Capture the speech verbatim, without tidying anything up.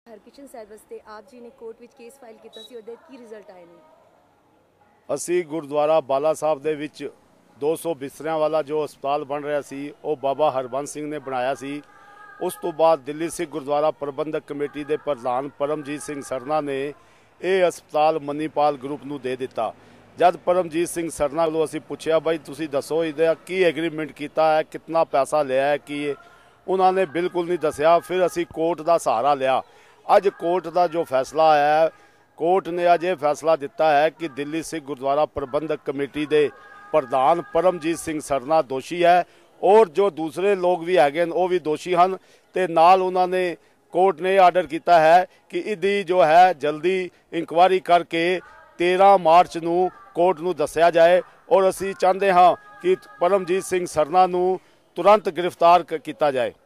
ਹਰਕਿਸ਼ਨ ਸਾਹਿਬ ਵਾਸਤੇ ਆਪ ਜੀ ਨੇ ਕੋਰਟ ਵਿੱਚ ਕੇਸ ਫਾਈਲ ਕੀਤਾ ਸੀ, ਉਹਦੇ ਕੀ ਰਿਜ਼ਲਟ ਆਏ ਨੇ? ਅਸੀਂ ਗੁਰਦੁਆਰਾ ਬਾਲਾ ਸਾਹਿਬ ਦੇ ਵਿੱਚ ਦੋ ਸੌ ਬਿਸਤਰਿਆਂ ਵਾਲਾ ਜੋ ਹਸਪਤਾਲ ਬਣ ਰਿਹਾ ਸੀ ਉਹ ਬਾਬਾ ਹਰਬੰਸ ਸਿੰਘ ਨੇ ਬਣਾਇਆ ਸੀ। ਉਸ ਤੋਂ ਬਾਅਦ ਦਿੱਲੀ ਸਿੱਖ ਗੁਰਦੁਆਰਾ ਪ੍ਰਬੰਧਕ ਕਮੇਟੀ ਦੇ ਪ੍ਰਧਾਨ ਪਰਮਜੀਤ ਸਿੰਘ ਸਰਨਾ ਨੇ ਇਹ ਹਸਪਤਾਲ ਮਨੀਪਾਲ ਗਰੁੱਪ ਨੂੰ ਦੇ ਦਿੱਤਾ। ਜਦ ਪਰਮਜੀਤ ਸਿੰਘ ਸਰਨਾ ਨੂੰ ਅਸੀਂ ਪੁੱਛਿਆ ਬਾਈ ਤੁਸੀਂ ਦੱਸੋ ਇਹਦਾ ਕੀ ਐਗਰੀਮੈਂਟ ਕੀਤਾ ਹੈ, ਕਿੰਨਾ ਪੈਸਾ ਲਿਆ ਹੈ, ਕੀ ਉਹਨਾਂ ਨੇ ਬਿਲਕੁਲ ਨਹੀਂ ਦੱਸਿਆ। ਫਿਰ ਅਸੀਂ ਕੋਰਟ ਦਾ ਸਹਾਰਾ ਲਿਆ। ਅੱਜ ਕੋਰਟ ਦਾ ਜੋ ਫੈਸਲਾ ਆਇਆ ਹੈ, ਕੋਰਟ ਨੇ ਅੱਜ ਇਹ ਫੈਸਲਾ ਦਿੱਤਾ ਹੈ ਕਿ ਦਿੱਲੀ ਸਿੱਖ ਗੁਰਦੁਆਰਾ ਪ੍ਰਬੰਧਕ ਕਮੇਟੀ ਦੇ ਪ੍ਰਧਾਨ ਪਰਮਜੀਤ ਸਿੰਘ ਸਰਨਾ ਦੋਸ਼ੀ ਹੈ ਔਰ ਜੋ ਦੂਸਰੇ ਲੋਕ ਵੀ ਹੈਗੇ ਉਹ ਵੀ ਦੋਸ਼ੀ ਹਨ। ਤੇ ਨਾਲ ਉਹਨਾਂ ਨੇ ਕੋਰਟ ਨੇ ਆਰਡਰ ਕੀਤਾ ਹੈ ਕਿ ਇਹਦੀ ਜੋ ਹੈ ਜਲਦੀ ਇਨਕੁਆਇਰੀ ਕਰਕੇ तेरह मार्च ਨੂੰ ਕੋਰਟ ਨੂੰ ਦੱਸਿਆ ਜਾਏ ਔਰ ਅਸੀਂ ਚਾਹੁੰਦੇ ਹਾਂ ਕਿ ਪਰਮਜੀਤ ਸਿੰਘ ਸਰਨਾ ਨੂੰ ਤੁਰੰਤ ਗ੍ਰਿਫਤਾਰ ਕੀਤਾ ਜਾਏ।